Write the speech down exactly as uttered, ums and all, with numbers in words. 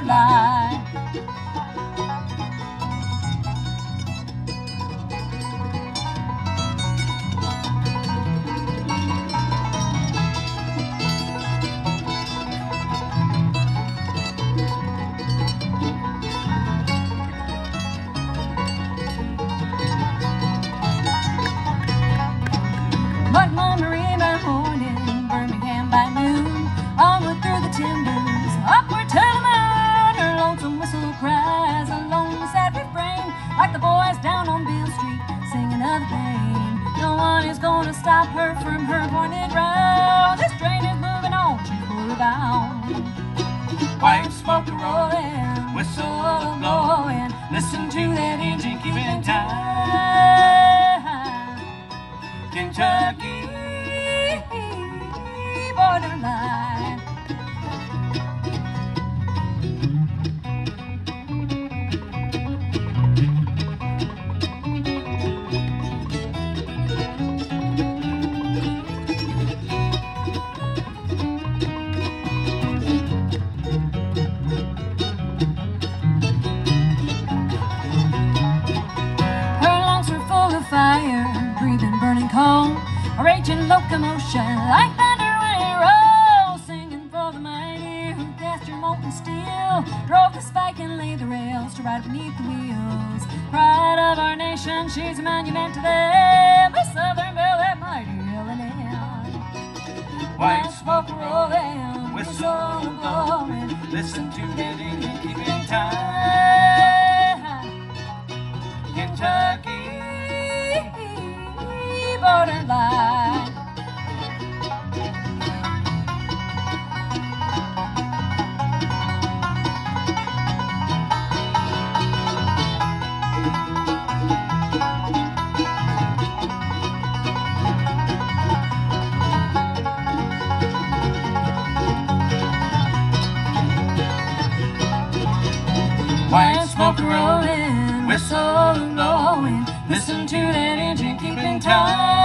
borderline. But Montgomery by morning, Birmingham by noon, onward through the timbers, upward to the moon. Her lonesome whistle cries a lone sad refrain, like the boys down on Beale Street singing of the pain. No one is gonna stop her from her pointed road. This train is moving on, she's fully bound. White smoke rolling, whistle blowing, listen to that engine keeping time. Kentucky borderline. Her lungs were full of fire, breathing burning coal, a raging locomotion like thunder when it rolls, singing for the mighty who cast your molten steel, drove the spike and laid the rails to ride beneath the wheels. Pride of our nation, she's a monument to them, the Southern Belle, that mighty L and M. White smoke rolling, whistle blowing, listen to that engine keeping time. Kentucky borderline. White smoke rolling, whistle blowing, listen to that engine keeping time.